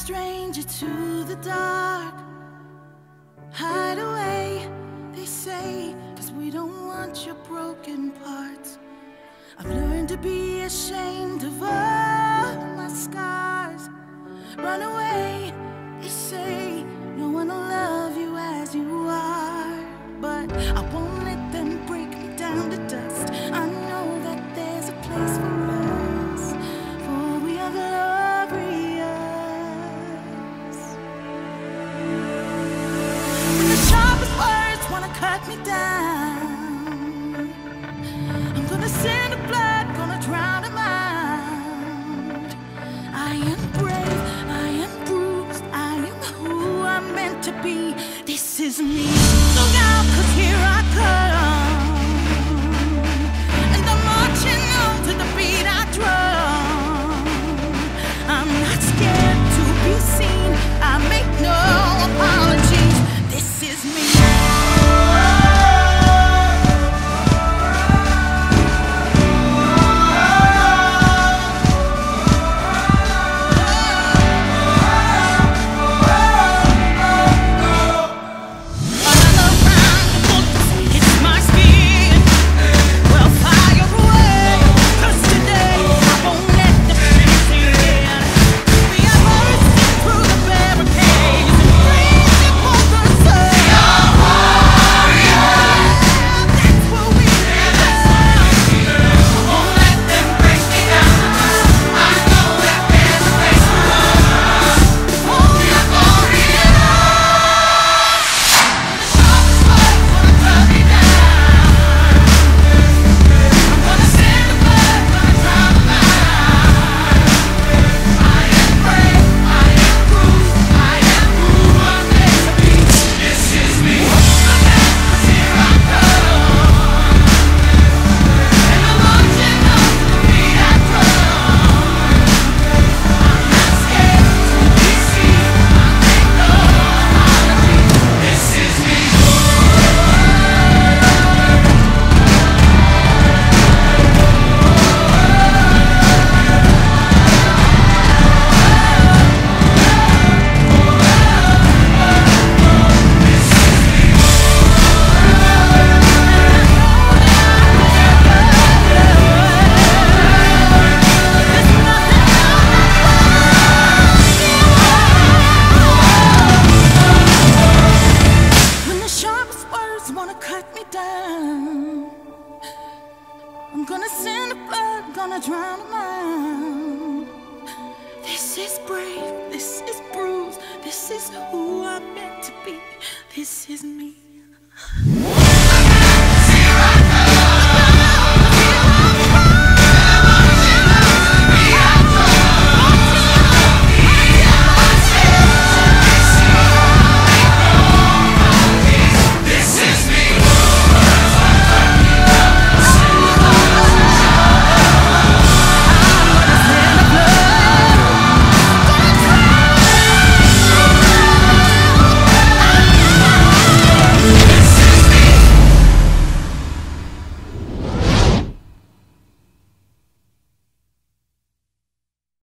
stranger to the dark. Hide away, they say, 'cause we don't want your broken parts. I've learned to be ashamed of all my scars. Run away, they say, no one will love you as you are. But I won't let them break me down to dust. I know that there's a place for us, for we are glorious. When the sharpest words wanna cut me down, I'm gonna send the blood, gonna drown them out. I am brave, I am bruised, I am who I'm meant to be. This is me. Look out, 'cause here I come, and I'm marching on to the beat I drum. I'm not scared to be seen, I make no apologies. This is me. I'm gonna send the blood, gonna drown them out. This is brave, this is bruised, this is who I'm meant to be. This is me.